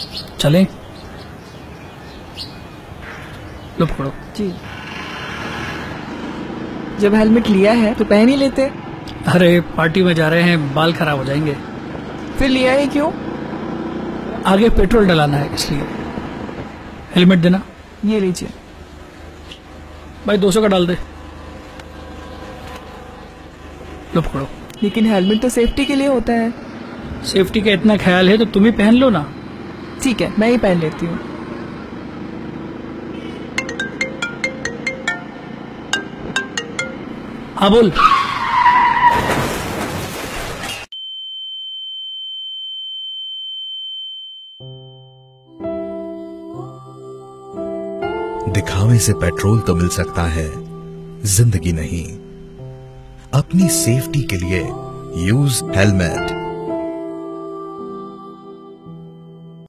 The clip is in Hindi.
चलें? लो पकड़ो। जी। जब हेलमेट लिया है तो पहन ही लेते। अरे पार्टी में जा रहे हैं, बाल खराब हो जाएंगे। फिर लिया ही क्यों? आगे पेट्रोल डलाना है इसलिए। हेलमेट देना। ये लीजिए। भाई 200 का डाल दे। लो पकड़ो। लेकिन हेलमेट तो सेफ्टी के लिए होता है। सेफ्टी का इतना ख्याल है तो तुम ही पहन लो ना। ठीक है, मैं ही पहन लेती हूँ। हाँ बोल। दिखावे से पेट्रोल तो मिल सकता है, जिंदगी नहीं। अपनी सेफ्टी के लिए यूज हेलमेट।